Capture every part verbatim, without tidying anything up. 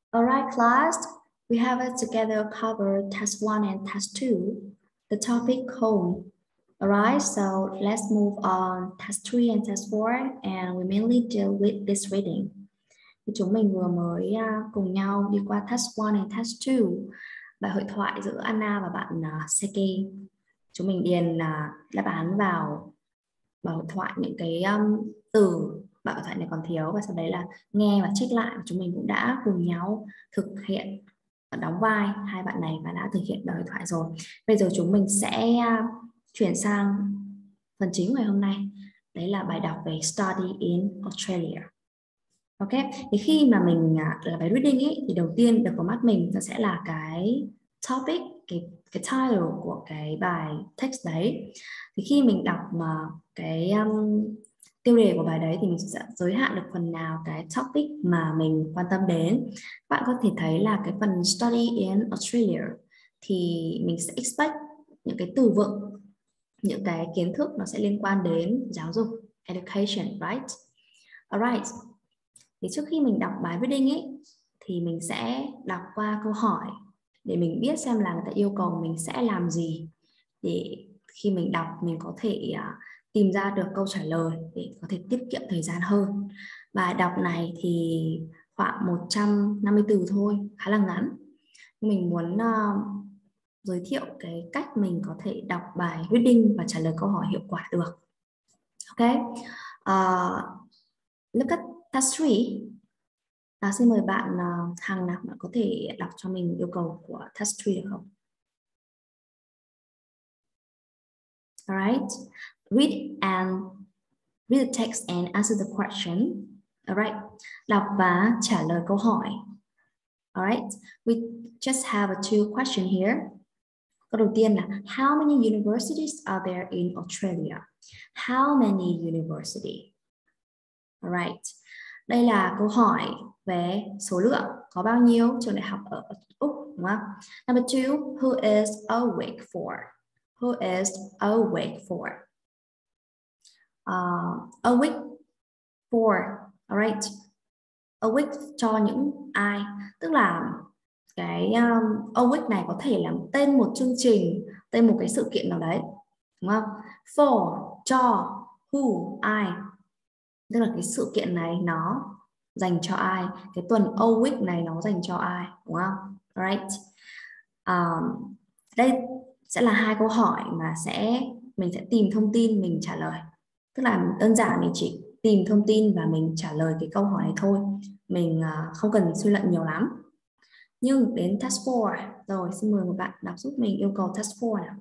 Alright, class, we have it together covered task one and task two, the topic home. Alright, so let's move on task three and task four, and we mainly deal with this reading. Thì chúng mình vừa mới uh, cùng nhau đi qua task one and task two, bài hội thoại giữa Anna và bạn uh, Seki. Chúng mình điền uh, đáp án vào bài hội thoại, những cái um, từ bài hội thoại này còn thiếu, và sau đấy là nghe và check lại. Chúng mình cũng đã cùng nhau thực hiện và đóng vai hai bạn này và đã thực hiện bài hội thoại rồi. Bây giờ chúng mình sẽ uh, chuyển sang phần chính ngày hôm nay, đấy là bài đọc về Study in Australia. Ok, thì khi mà mình uh, là bài reading ấy, thì đầu tiên đập vào mắt mình nó sẽ là cái topic, cái cái title của cái bài text đấy. Thì khi mình đọc mà cái um, tiêu đề của bài đấy thì mình sẽ giới hạn được phần nào cái topic mà mình quan tâm đến. Bạn có thể thấy là cái phần study in Australia thì mình sẽ expect những cái từ vựng, những cái kiến thức nó sẽ liên quan đến giáo dục, education, right? Alright. Thì trước khi mình đọc bài reading ấy thì mình sẽ đọc qua câu hỏi để mình biết xem là người ta yêu cầu mình sẽ làm gì, để khi mình đọc mình có thể uh, tìm ra được câu trả lời để có thể tiết kiệm thời gian hơn. Bài đọc này thì khoảng một trăm năm mươi từ thôi, khá là ngắn. Mình muốn uh, giới thiệu cái cách mình có thể đọc bài reading và trả lời câu hỏi hiệu quả được. Ok, uh, look at task three. À, xin mời bạn uh, Hằng nào, bạn có thể đọc cho mình yêu cầu của task three được không? Alright, read and read the text and answer the question. Alright, đọc và trả lời câu hỏi. Alright, we just have a two question here. Câu đầu tiên là how many universities are there in Australia? How many university? Alright, đây là câu hỏi về số lượng, có bao nhiêu trường đại học ở Úc, đúng không? Number two, who is awake for? Who is awake for? Uh, awake for, alright. Awake cho những ai? Tức là cái um, awake này có thể là tên một chương trình, tên một cái sự kiện nào đấy, đúng không? For, cho, who, ai. Tức là cái sự kiện này nó dành cho ai, cái tuần awake này nó dành cho ai, đúng không? Right. Um, đây sẽ là hai câu hỏi mà sẽ mình sẽ tìm thông tin mình trả lời. Tức là đơn giản mình chỉ tìm thông tin và mình trả lời cái câu hỏi này thôi, mình uh, không cần suy luận nhiều lắm. Nhưng đến task four rồi, xin mời một bạn đọc giúp mình yêu cầu task four nào.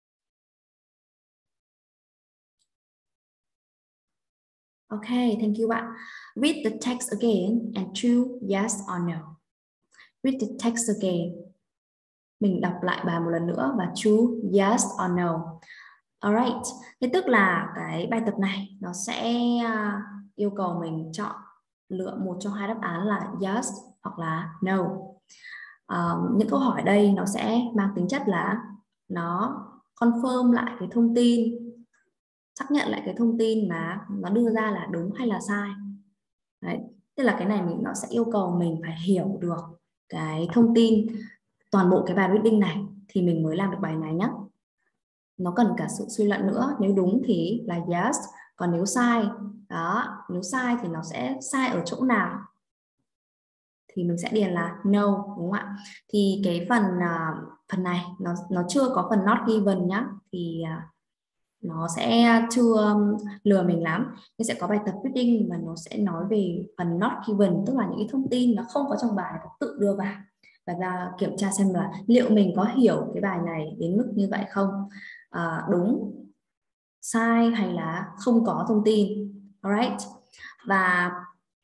Okay, thank you bạn. Read the text again and choose yes or no. Read the text again. Mình đọc lại bài một lần nữa và choose yes or no. Alright, thế tức là cái bài tập này nó sẽ uh, yêu cầu mình chọn lựa một trong hai đáp án là yes hoặc là no. Uh, những câu hỏi đây nó sẽ mang tính chất là nó confirm lại cái thông tin, xác nhận lại cái thông tin mà nó đưa ra là đúng hay là sai. Đấy, tức là cái này mình nó sẽ yêu cầu mình phải hiểu được cái thông tin toàn bộ cái bài reading này thì mình mới làm được bài này nhé. Nó cần cả sự suy luận nữa. Nếu đúng thì là yes, còn nếu sai đó, nếu sai thì nó sẽ sai ở chỗ nào thì mình sẽ điền là no, đúng không ạ? Thì cái phần uh, phần này nó nó chưa có phần not given nhá, thì uh, nó sẽ chưa lừa mình lắm. Nhưng sẽ có bài tập reading mà nó sẽ nói về phần not given, tức là những cái thông tin nó không có trong bài, nó tự đưa vào và ra kiểm tra xem là liệu mình có hiểu cái bài này đến mức như vậy không, à, đúng, sai hay là không có thông tin. Alright, và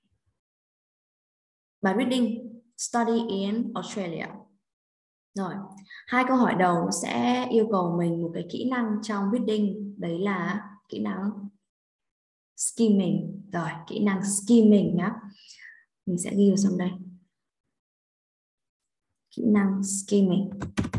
bài reading study in Australia. Rồi, hai câu hỏi đầu nó sẽ yêu cầu mình một cái kỹ năng trong reading, đấy là kỹ năng skimming. Rồi, kỹ năng skimming nhá. Mình sẽ ghi vào trong đây. Kỹ năng skimming.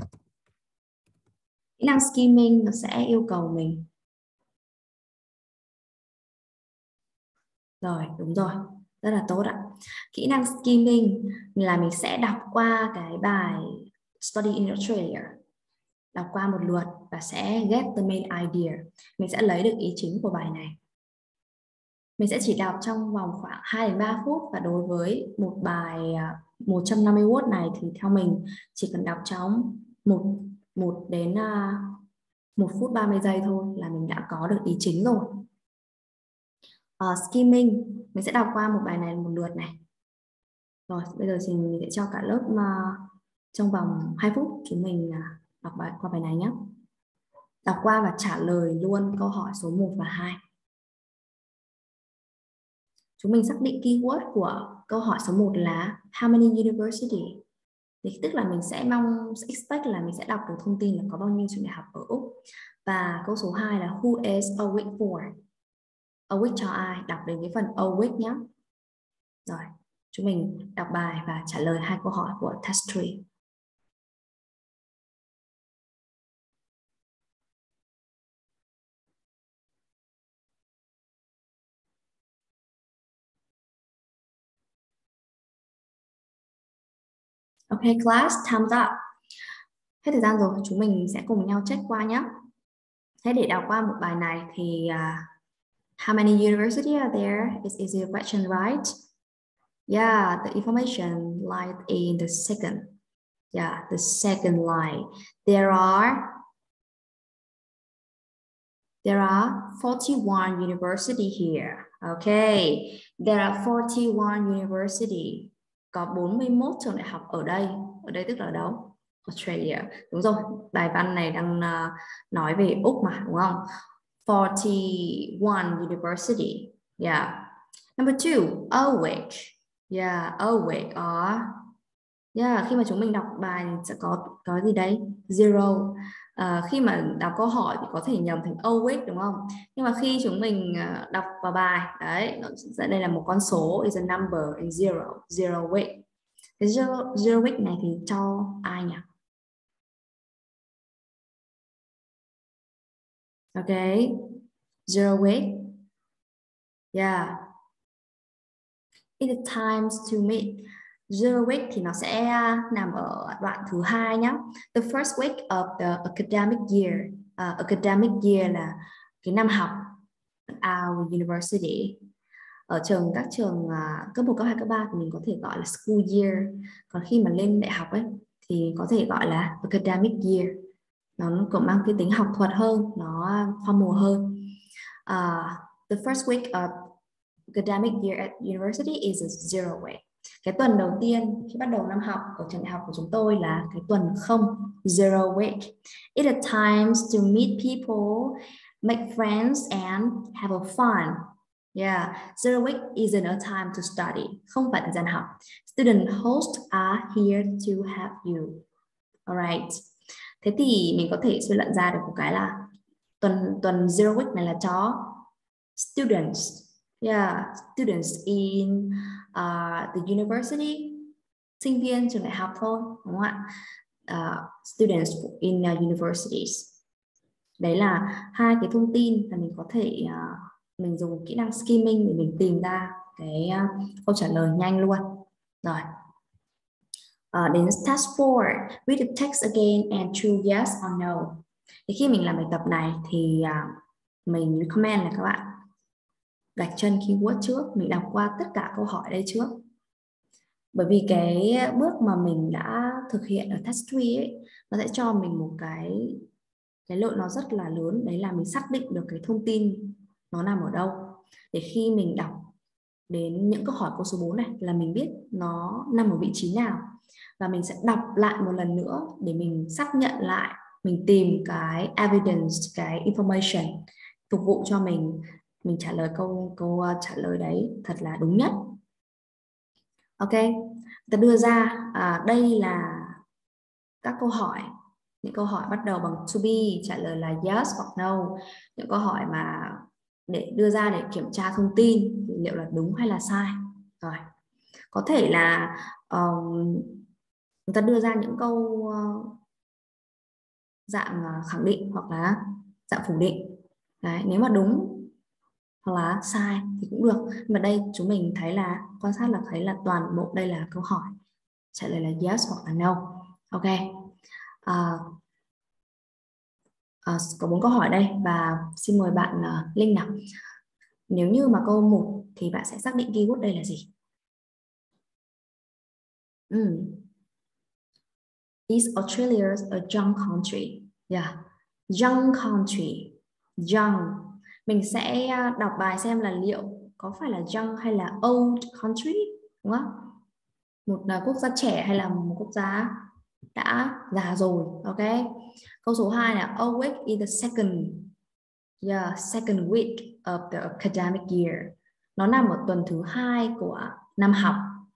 Kỹ năng skimming nó sẽ yêu cầu mình. Rồi, đúng rồi. Rất là tốt ạ. Kỹ năng skimming là mình sẽ đọc qua cái bài Study in Australia, đọc qua một lượt và sẽ get the main idea. Mình sẽ lấy được ý chính của bài này. Mình sẽ chỉ đọc trong vòng khoảng hai đến ba phút, và đối với một bài một trăm năm mươi word này thì theo mình chỉ cần đọc trong một một đến một phút ba mươi giây thôi là mình đã có được ý chính rồi. Uh, skimming, mình sẽ đọc qua một bài này một lượt này. Rồi, bây giờ thì mình sẽ cho cả lớp uh, trong vòng hai phút chúng mình uh, đọc bài qua bài này nhé. Đọc qua và trả lời luôn câu hỏi số một và hai. Chúng mình xác định keyword của câu hỏi số một là how many university. Thì tức là mình sẽ mong expect là mình sẽ đọc được thông tin là có bao nhiêu trường đại học ở Úc. Và câu số hai là who is awake for. Awake cho ai? Đọc đến cái phần awake nhé. Rồi, chúng mình đọc bài và trả lời hai câu hỏi của test ba. Ok class, time's up. Hết thời gian rồi, chúng mình sẽ cùng nhau check qua nhé. Thế để đọc qua một bài này thì uh, how many universities are there? Is easy question, right? Yeah, the information lies in the second. Yeah, the second line. There are there are forty-one university here. Okay, there are forty-one university. Có bốn mươi mốt trường đại học ở đây. Ở đây tức là ở đâu? Australia. Đúng rồi, bài văn này đang uh, nói về Úc mà, đúng không? forty-one university. Yeah. Number two, awake. Yeah, awake or yeah, khi mà chúng mình đọc bài sẽ có có gì đấy? Zero. Uh, khi mà đọc câu hỏi thì có thể nhầm thành awake đúng không? Nhưng mà khi chúng mình uh, đọc vào bài đấy, đây là một con số, is a number and zero, zero weight. Cái zero, zero weight này thì cho ai nhỉ? Ok, zero weight. Yeah. In the times to meet. Zero week thì nó sẽ nằm ở đoạn thứ hai nhé. The first week of the academic year. Uh, academic year là cái năm học our university. Ở trường các trường uh, cấp một, cấp hai, cấp ba thì mình có thể gọi là school year. Còn khi mà lên đại học ấy thì có thể gọi là academic year. Nó cũng mang cái tính học thuật hơn, nó formal hơn. Uh, the first week of academic year at university is a zero week. Cái tuần đầu tiên khi bắt đầu năm học ở trường đại học của chúng tôi là cái tuần không, zero week. It is times to meet people, make friends and have a fun. Yeah, zero week isn't a time to study. Không phải thời gian học. Student hosts are here to have you. Alright. Thế thì mình có thể suy luận ra được một cái là tuần tuần zero week này là cho students. Yeah, students in uh, the university, sinh viên trường đại học thôi, đúng không ạ? Uh, students in uh, universities. Đấy là hai cái thông tin mà mình có thể uh, mình dùng kỹ năng skimming để mình tìm ra cái uh, câu trả lời nhanh luôn. Rồi. Uh, đến task four, read the text again and choose yes or no. Thì khi mình làm bài tập này thì uh, mình recommend là các bạn gạch chân keyword trước, mình đọc qua tất cả câu hỏi đây trước. Bởi vì cái bước mà mình đã thực hiện ở test ba ấy, nó sẽ cho mình một cái cái lợi nó rất là lớn, đấy là mình xác định được cái thông tin nó nằm ở đâu. Để khi mình đọc đến những câu hỏi câu số bốn này là mình biết nó nằm ở vị trí nào. Và mình sẽ đọc lại một lần nữa để mình xác nhận lại, mình tìm cái evidence, cái information phục vụ cho mình mình trả lời câu câu trả lời đấy thật là đúng nhất. Ok, ta đưa ra à, đây là các câu hỏi, những câu hỏi bắt đầu bằng to be, trả lời là yes hoặc no, những câu hỏi mà để đưa ra để kiểm tra thông tin liệu là đúng hay là sai. Rồi, có thể là um, người ta đưa ra những câu uh, dạng khẳng định hoặc là dạng phủ định. Đấy, nếu mà đúng hoặc là sai thì cũng được. Mà đây chúng mình thấy là quan sát là thấy là toàn bộ đây là câu hỏi trả lời là yes hoặc là no. Ok. À, à, có bốn câu hỏi đây và xin mời bạn uh, Linh nào. Nếu như mà câu một thì bạn sẽ xác định keyword đây là gì? Ừ. Is Australia a young country? Yeah. Young country. Young. Mình sẽ đọc bài xem là liệu có phải là young hay là old country, đúng không? Một là quốc gia trẻ hay là một quốc gia đã già rồi. Ok. Câu số hai là a week is the second yeah, second week of the academic year. Nó nằm ở tuần thứ hai của năm học.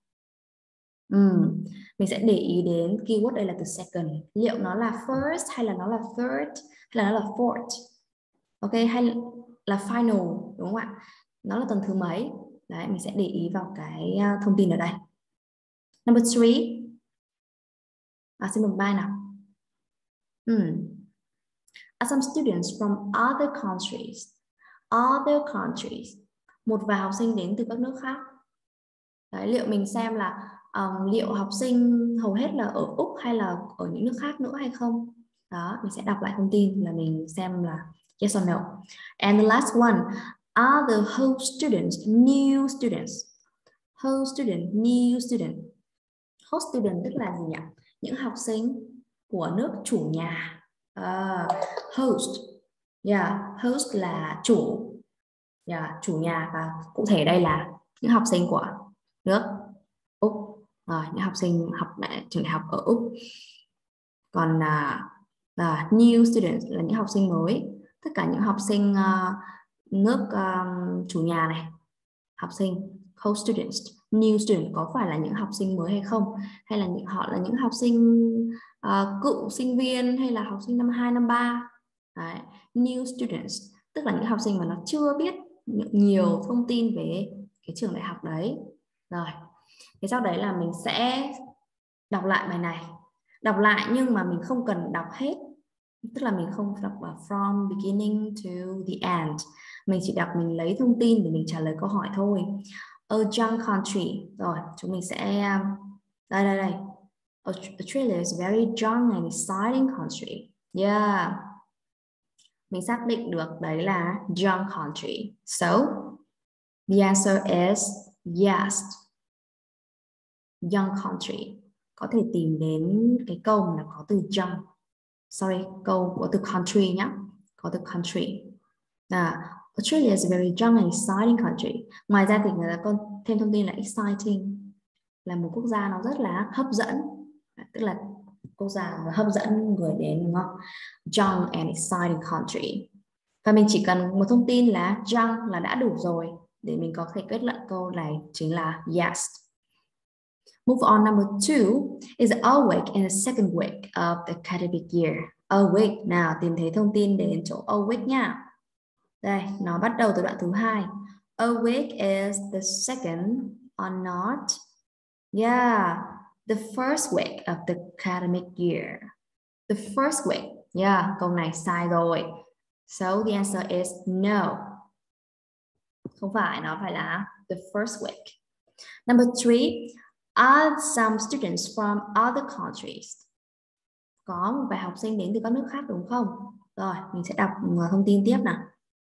Uhm. Mình sẽ để ý đến keyword đây là từ second. Liệu nó là first hay là nó là third hay là nó là fourth? Ok, hay là final, đúng không ạ? Nó là tuần thứ mấy? Đấy, mình sẽ để ý vào cái thông tin ở đây. Number three. À, xin mời bài nào. Hmm. Are some students from other countries? Other countries. Một vài học sinh đến từ các nước khác. Đấy, liệu mình xem là um, liệu học sinh hầu hết là ở Úc hay là ở những nước khác nữa hay không? Đó, mình sẽ đọc lại thông tin là mình xem là yes or no. And the last one, are the host students new students? Host student, new student. Host student tức là gì nhỉ? Những học sinh của nước chủ nhà. Uh, host, yeah, host là chủ, yeah, chủ nhà và cụ thể đây là những học sinh của nước Úc, rồi những học sinh học tại trường đại học ở Úc. Còn là uh, new students là những học sinh mới, tất cả những học sinh uh, nước um, chủ nhà này, học sinh host students. New student có phải là những học sinh mới hay không, hay là những họ là những học sinh uh, cựu sinh viên hay là học sinh năm hai năm ba. Đấy. New students tức là những học sinh mà nó chưa biết nhiều thông tin về cái trường đại học đấy. Rồi thế sau đấy là mình sẽ đọc lại bài này, đọc lại nhưng mà mình không cần đọc hết, tức là mình không đọc from beginning to the end, mình chỉ đọc mình lấy thông tin để mình trả lời câu hỏi thôi. A young country, rồi chúng mình sẽ đây đây đây Australia is a very young and exciting country. Yeah, mình xác định được đấy là young country, so the answer is yes, young country. Có thể tìm đến cái câu là có từ young, sorry, câu có từ country nhé, có từ country. À, Australia is a very young and exciting country. Ngoài ra thì người ta còn thêm thông tin là exciting là một quốc gia nó rất là hấp dẫn, tức là quốc gia hấp dẫn người đến, đúng không? Young and exciting country. Và mình chỉ cần một thông tin là young là đã đủ rồi để mình có thể kết luận câu này chính là yes. Move on, number two is a week in the second week of the academic year. A week, nào tìm thấy thông tin đến chỗ a week nha. Đây, nó bắt đầu từ đoạn thứ hai. A week is the second or not? Yeah, the first week of the academic year. The first week. Yeah, câu này sai rồi. So the answer is no. Không phải, nó phải là the first week. Number three, are some students from other countries? Có một vài học sinh đến từ các nước khác đúng không? Rồi, mình sẽ đọc thông tin tiếp nào.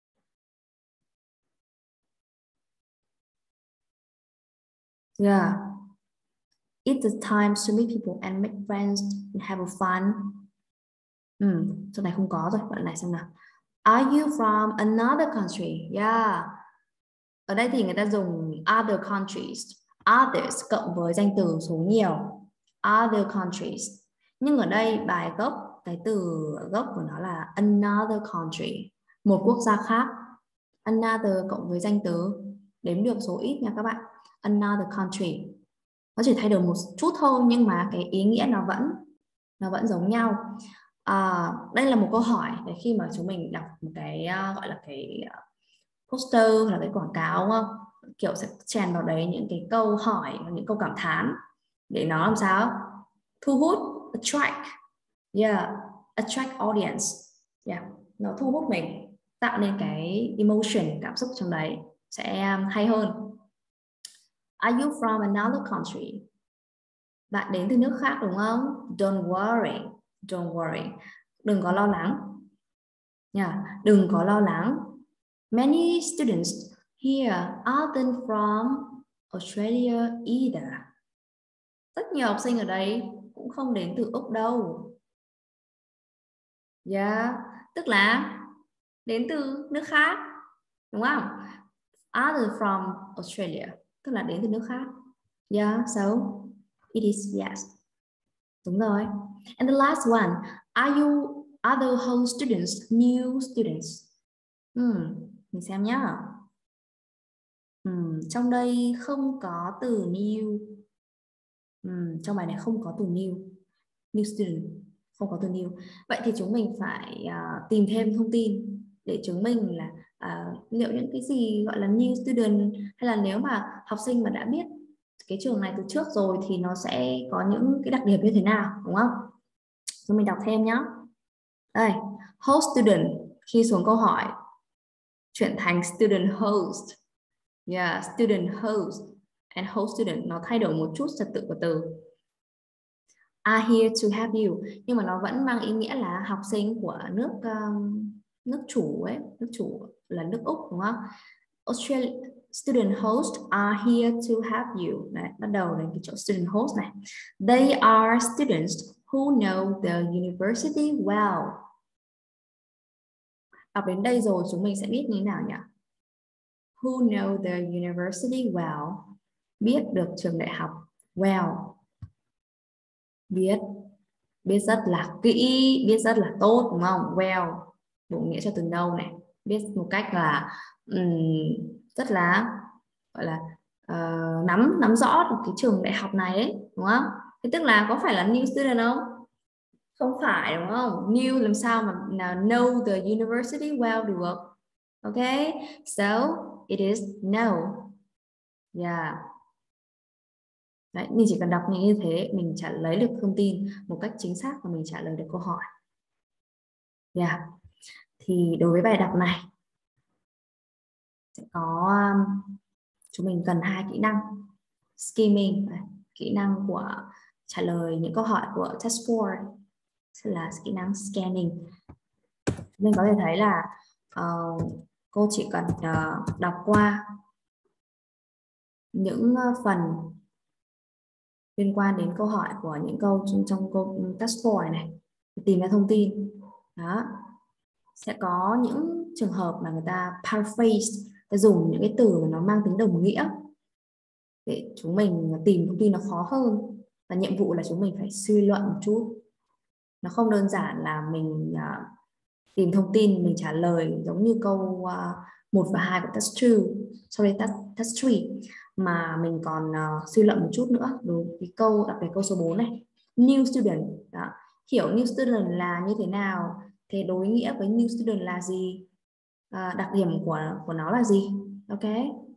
Yeah. It's the time to meet people and make friends and have fun. Ừ, chỗ này không có rồi, bạn này xem nào. Are you from another country? Yeah. Ở đây thì người ta dùng other countries. Others cộng với danh từ số nhiều. Other countries. Nhưng ở đây bài gốc, cái từ gốc của nó là another country. Một quốc gia khác. Another cộng với danh từ đếm được số ít nha các bạn. Another country. Nó chỉ thay đổi một chút thôi nhưng mà cái ý nghĩa nó vẫn nó vẫn giống nhau. À, đây là một câu hỏi để khi mà chúng mình đọc một cái uh, gọi là cái uh, poster hoặc là cái quảng cáo, đúng không? Kiểu sẽ chèn vào đấy những cái câu hỏi và những câu cảm thán để nó làm sao thu hút, attract, yeah, attract audience, yeah, nó thu hút mình. tạo nên cái emotion, cảm xúc trong đấy sẽ hay hơn. Are you from another country? Bạn đến từ nước khác đúng không? Don't worry, don't worry. Đừng có lo lắng. Yeah, đừng có lo lắng. Many students here aren't from Australia either. Rất nhiều học sinh ở đây cũng không đến từ Úc đâu. Yeah, tức là đến từ nước khác, đúng không? Other from Australia, tức là đến từ nước khác. Yeah, so it is yes. Đúng rồi. And the last one, are you other whole students, new students? Hmm, mình xem nhá. Hmm, trong đây không có từ new. Hmm, trong bài này không có từ new. New student, không có từ new. Vậy thì chúng mình phải uh, tìm thêm thông tin để chứng minh là uh, liệu những cái gì gọi là new student, hay là nếu mà học sinh mà đã biết cái trường này từ trước rồi thì nó sẽ có những cái đặc điểm như thế nào, đúng không? Chúng mình đọc thêm nhé. Đây, host student, khi xuống câu hỏi chuyển thành student host. Yeah, student host and host student, nó thay đổi một chút trật tự của từ. Are here to help you, nhưng mà nó vẫn mang ý nghĩa là học sinh của nước um, nước chủ ấy, nước chủ là nước Úc, đúng không? Australia student host are here to help you. Đấy, bắt đầu đến cái chỗ student host này. They are students who know the university well. Đọc đến đây rồi chúng mình sẽ biết như thế nào nhỉ? Who know the university well. Biết được trường đại học well. Biết, biết rất là kỹ, biết rất là tốt, đúng không? Well, bổ nghĩa cho từ know này. Biết một cách là um, rất là gọi là uh, nắm nắm rõ được cái trường đại học này ấy, đúng không? Thế tức là có phải là new student không? Không phải, đúng không? New làm sao mà nào know the university well được? Ok, so it is no. Yeah. Đấy, mình chỉ cần đọc như thế mình trả lấy được thông tin một cách chính xác và mình trả lời được câu hỏi. Yeah. Thì đối với bài đọc này sẽ có um, chúng mình cần hai kỹ năng skimming, kỹ năng của trả lời những câu hỏi của test bốn sẽ là kỹ năng scanning. Mình có thể thấy là uh, cô chỉ cần uh, đọc qua những uh, phần liên quan đến câu hỏi của những câu trong, trong câu test bốn này, này tìm ra thông tin. Đó, sẽ có những trường hợp mà người ta paraphrase, ta dùng những cái từ nó mang tính đồng nghĩa để chúng mình tìm thông tin nó khó hơn, và nhiệm vụ là chúng mình phải suy luận một chút. Nó không đơn giản là mình uh, tìm thông tin mình trả lời giống như câu uh, một và hai của test two, sorry test, test three, mà mình còn uh, suy luận một chút nữa đối với câu, đặc biệt câu số bốn này, new student. Đó. Hiểu new student là như thế nào, thế đối nghĩa với new student là gì, uh, đặc điểm của của nó là gì. Ok.